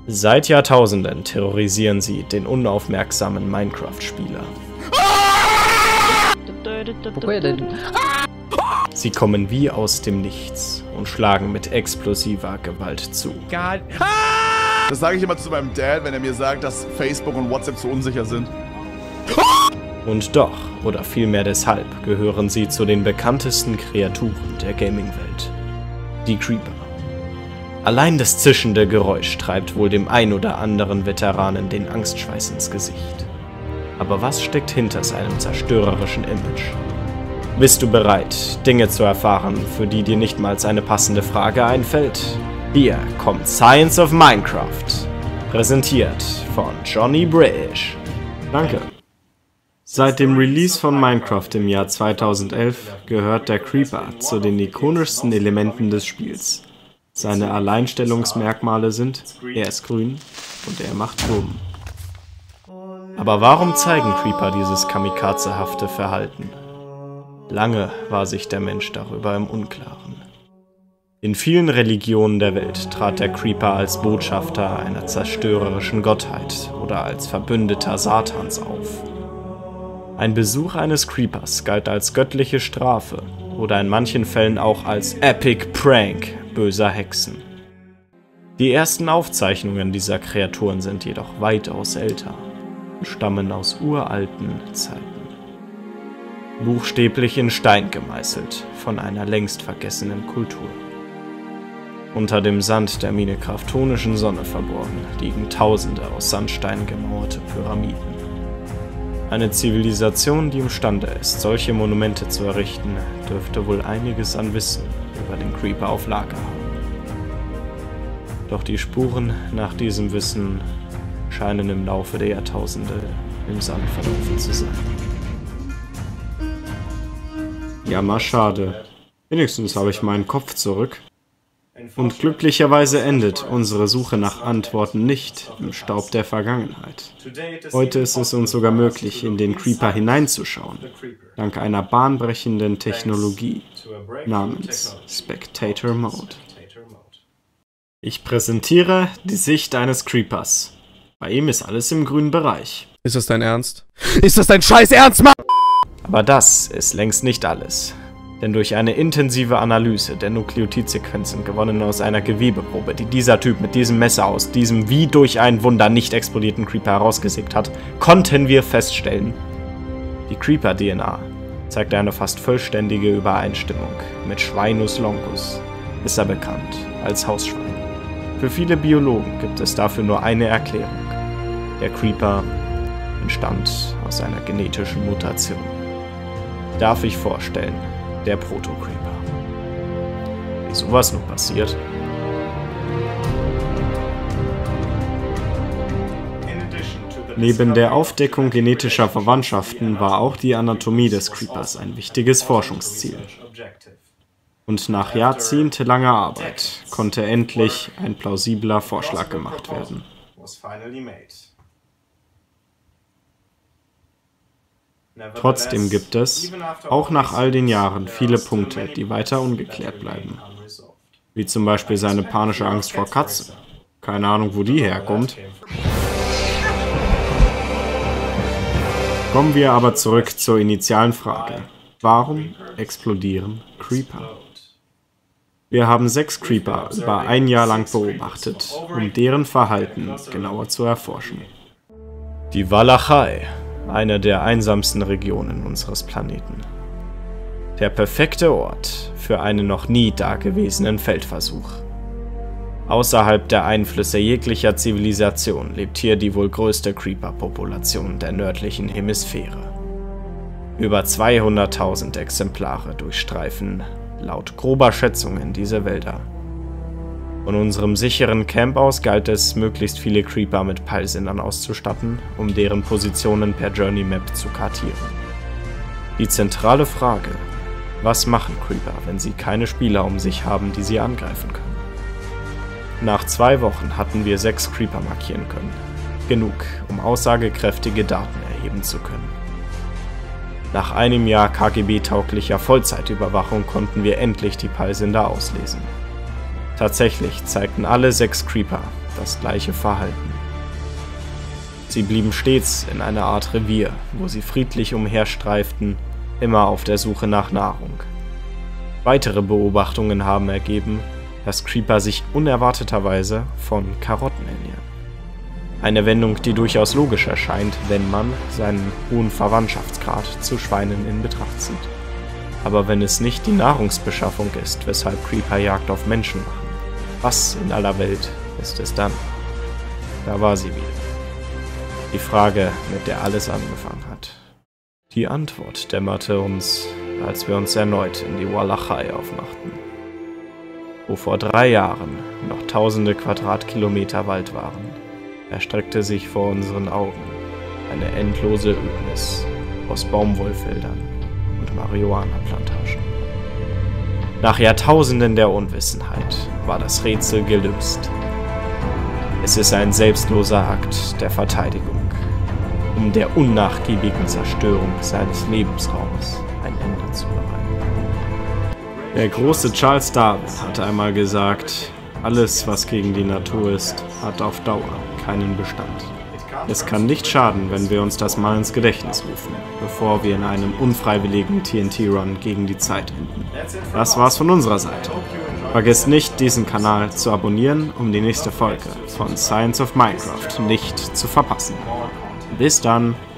Seit Jahrtausenden terrorisieren sie den unaufmerksamen Minecraft-Spieler. Sie kommen wie aus dem Nichts und schlagen mit explosiver Gewalt zu. Das sage ich immer zu meinem Dad, wenn er mir sagt, dass Facebook und WhatsApp zu unsicher sind. Und doch, oder vielmehr deshalb, gehören sie zu den bekanntesten Kreaturen der Gaming-Welt. Die Creeper. Allein das zischende Geräusch treibt wohl dem ein oder anderen Veteranen den Angstschweiß ins Gesicht. Aber was steckt hinter seinem zerstörerischen Image? Bist du bereit, Dinge zu erfahren, für die dir nicht mal eine passende Frage einfällt? Hier kommt Science of Minecraft, präsentiert von Johnny British. Danke. Seit dem Release von Minecraft im Jahr 2011 gehört der Creeper zu den ikonischsten Elementen des Spiels. Seine Alleinstellungsmerkmale sind, er ist grün und er macht Boom. Aber warum zeigen Creeper dieses kamikazehafte Verhalten? Lange war sich der Mensch darüber im Unklaren. In vielen Religionen der Welt trat der Creeper als Botschafter einer zerstörerischen Gottheit oder als Verbündeter Satans auf. Ein Besuch eines Creepers galt als göttliche Strafe oder in manchen Fällen auch als Epic Prank böser Hexen. Die ersten Aufzeichnungen dieser Kreaturen sind jedoch weitaus älter und stammen aus uralten Zeiten. Buchstäblich in Stein gemeißelt von einer längst vergessenen Kultur. Unter dem Sand der minecraftonischen Sonne verborgen liegen tausende aus Sandstein gemauerte Pyramiden. Eine Zivilisation, die imstande ist, solche Monumente zu errichten, dürfte wohl einiges an Wissen über den Creeper auf Lager haben. Doch die Spuren nach diesem Wissen scheinen im Laufe der Jahrtausende im Sand verlaufen zu sein. Ja, mal schade. Wenigstens habe ich meinen Kopf zurück. Und glücklicherweise endet unsere Suche nach Antworten nicht im Staub der Vergangenheit. Heute ist es uns sogar möglich, in den Creeper hineinzuschauen, dank einer bahnbrechenden Technologie namens Spectator Mode. Ich präsentiere die Sicht eines Creepers. Bei ihm ist alles im grünen Bereich. Ist das dein Ernst? Ist das dein scheiß Ernst, Mann? Aber das ist längst nicht alles. Denn durch eine intensive Analyse der Nukleotidsequenzen gewonnen aus einer Gewebeprobe, die dieser Typ mit diesem Messer aus diesem wie durch ein Wunder nicht explodierten Creeper herausgesägt hat, konnten wir feststellen, die Creeper-DNA zeigt eine fast vollständige Übereinstimmung mit Schweinus longus, besser bekannt als Hausschwein. Für viele Biologen gibt es dafür nur eine Erklärung. Der Creeper entstand aus einer genetischen Mutation. Darf ich vorstellen, der Proto-Creeper. Wie sowas nur passiert? Neben der Aufdeckung genetischer Verwandtschaften war auch die Anatomie des Creepers ein wichtiges Forschungsziel. Und nach jahrzehntelanger Arbeit konnte endlich ein plausibler Vorschlag gemacht werden. Trotzdem gibt es, auch nach all den Jahren, viele Punkte, die weiter ungeklärt bleiben. Wie zum Beispiel seine panische Angst vor Katzen. Keine Ahnung, wo die herkommt. Kommen wir aber zurück zur initialen Frage. Warum explodieren Creeper? Wir haben 6 Creeper über ein Jahr lang beobachtet, um deren Verhalten genauer zu erforschen. Die Walachei. Eine der einsamsten Regionen unseres Planeten. Der perfekte Ort für einen noch nie dagewesenen Feldversuch. Außerhalb der Einflüsse jeglicher Zivilisation lebt hier die wohl größte Creeper-Population der nördlichen Hemisphäre. Über 200.000 Exemplare durchstreifen, laut grober Schätzungen, diese Wälder. Von unserem sicheren Camp aus galt es, möglichst viele Creeper mit Peilsendern auszustatten, um deren Positionen per Journey Map zu kartieren. Die zentrale Frage: Was machen Creeper, wenn sie keine Spieler um sich haben, die sie angreifen können? Nach 2 Wochen hatten wir 6 Creeper markieren können. Genug, um aussagekräftige Daten erheben zu können. Nach einem Jahr KGB-tauglicher Vollzeitüberwachung konnten wir endlich die Peilsender auslesen. Tatsächlich zeigten alle 6 Creeper das gleiche Verhalten. Sie blieben stets in einer Art Revier, wo sie friedlich umherstreiften, immer auf der Suche nach Nahrung. Weitere Beobachtungen haben ergeben, dass Creeper sich unerwarteterweise von Karotten ernähren. Eine Wendung, die durchaus logisch erscheint, wenn man seinen hohen Verwandtschaftsgrad zu Schweinen in Betracht zieht. Aber wenn es nicht die Nahrungsbeschaffung ist, weshalb Creeper Jagd auf Menschen machen, was in aller Welt ist es dann? Da war sie wieder. Die Frage, mit der alles angefangen hat. Die Antwort dämmerte uns, als wir uns erneut in die Walachei aufmachten. Wo vor 3 Jahren noch tausende Quadratkilometer Wald waren, erstreckte sich vor unseren Augen eine endlose Ödnis aus Baumwollfeldern und Marihuana-Plantagen. Nach Jahrtausenden der Unwissenheit war das Rätsel gelöst. Es ist ein selbstloser Akt der Verteidigung, um der unnachgiebigen Zerstörung seines Lebensraums ein Ende zu bereiten. Der große Charles Darwin hatte einmal gesagt, alles, was gegen die Natur ist, hat auf Dauer keinen Bestand. Es kann nicht schaden, wenn wir uns das mal ins Gedächtnis rufen, bevor wir in einem unfreiwilligen TNT-Run gegen die Zeit enden. Das war's von unserer Seite. Vergesst nicht, diesen Kanal zu abonnieren, um die nächste Folge von Science of Minecraft nicht zu verpassen. Bis dann!